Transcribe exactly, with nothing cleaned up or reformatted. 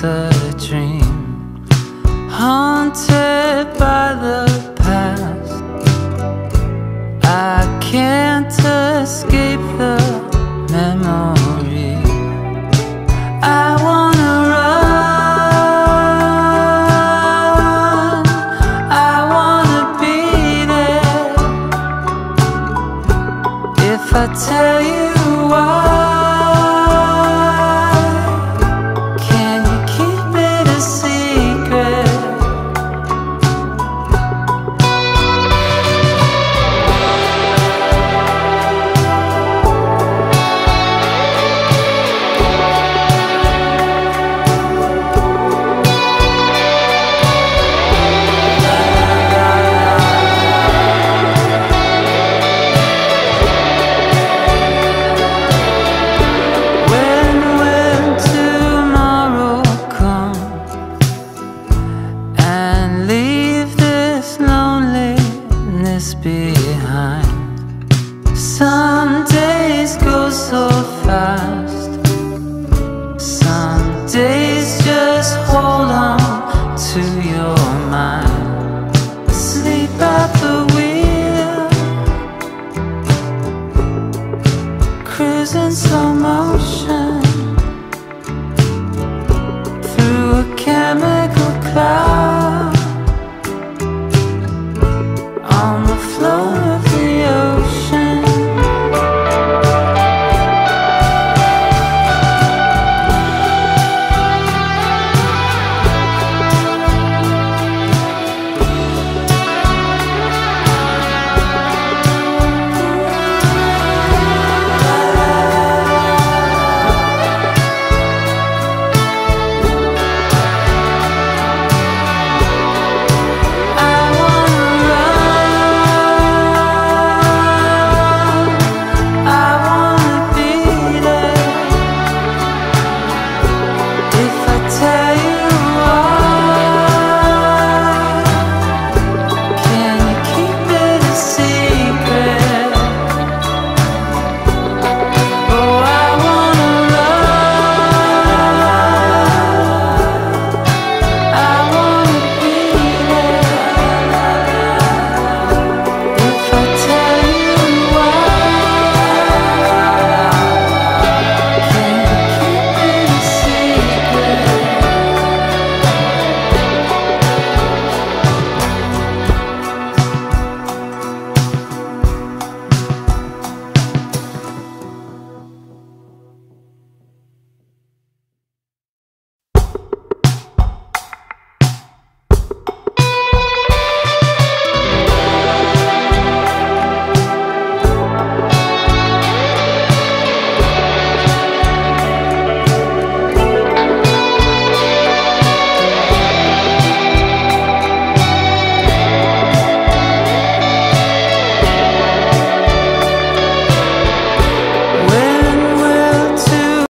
it's a dream, haunted by the past. I can't escape the memory. I wanna run, I wanna be there. If I tell you why, behind. Some days go so fast, some days just hold on to your mind. Sleep at the wheel, cruising slow motion through a chemical cloud.